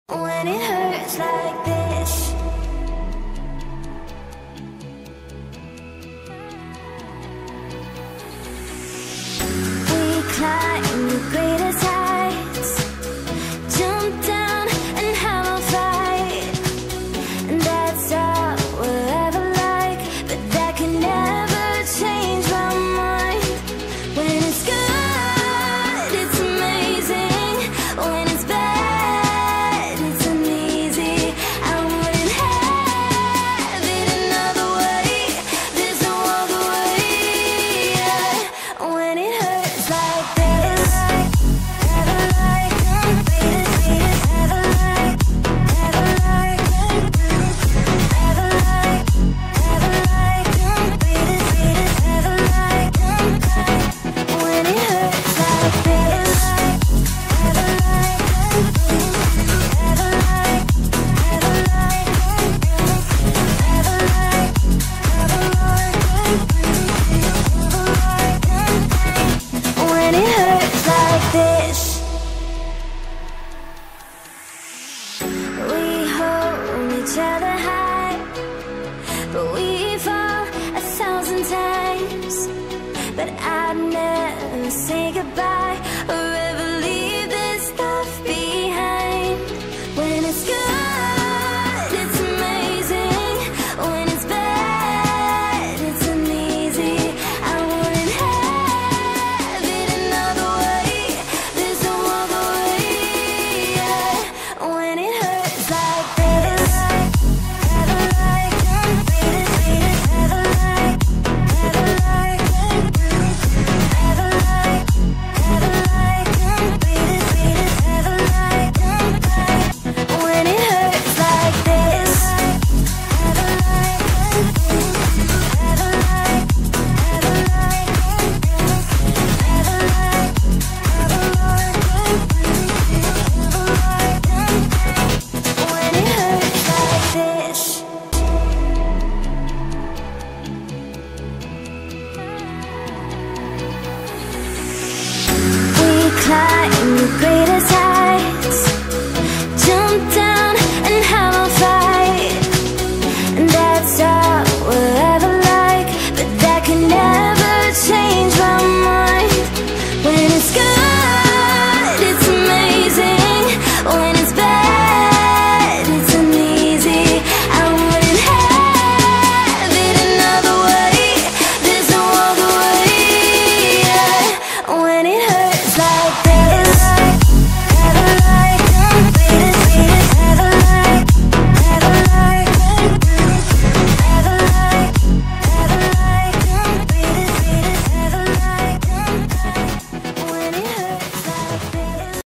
When it hurts like this, we climb the greatest heights, jump down and have a fight, and that's all we'll ever like. But that can never change my mind. When it's good, it's amazing. When it's bad, it's uneasy. I wouldn't have it another way. There's no other way. Yeah. When it hurts like this, never like, never like, never like, never like, never like, never like, when it hurts like this, never like, never like, never like, never like, never like, when it hurts like this. We hold each other